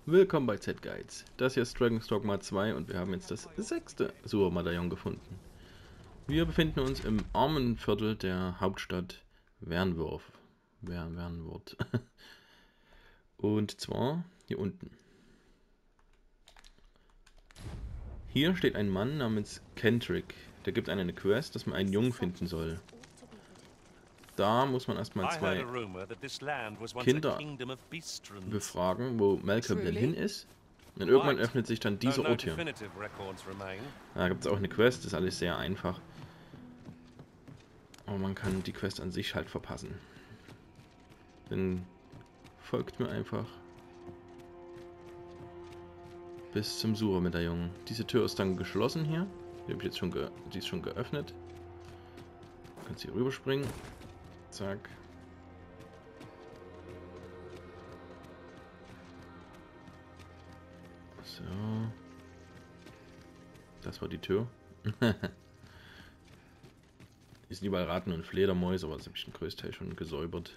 Willkommen bei Z-Guides. Das hier ist Dragon's Dogma 2 und wir haben jetzt das 6. Sur-Medaillon gefunden. Wir befinden uns im armen Viertel der Hauptstadt Vernworth. Vernworth. Und zwar hier unten. Hier steht ein Mann namens Kentrick. Der gibt einem eine Quest, dass man einen Jungen finden soll. Da muss man erstmal zwei Kinder befragen, wo Malcolm denn hin ist. Und irgendwann öffnet sich dann dieser Ort hier. Da gibt es auch eine Quest, das ist alles sehr einfach. Aber man kann die Quest an sich halt verpassen. Dann folgt mir einfach bis zum Sur-Medaillon. Diese Tür ist dann geschlossen hier. Die habe ich jetzt schon die ist schon geöffnet. Du kannst hier rüberspringen. Zack. So. Das war die Tür. Hier sind überall Ratten und Fledermäuse, aber das habe ich den größten Teil schon gesäubert.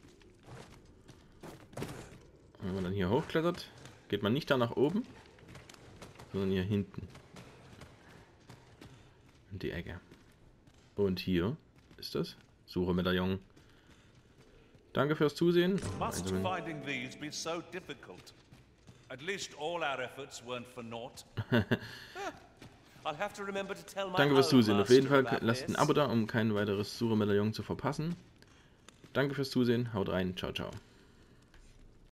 Und wenn man dann hier hochklettert, geht man nicht da nach oben, sondern hier hinten. In die Ecke. Und hier ist das Suche-Medaillon. Danke fürs Zusehen. Danke fürs Zusehen. Auf jeden Fall lasst ein Abo da, um kein weiteres Suche-Medaillon zu verpassen. Danke fürs Zusehen. Haut rein. Ciao, ciao.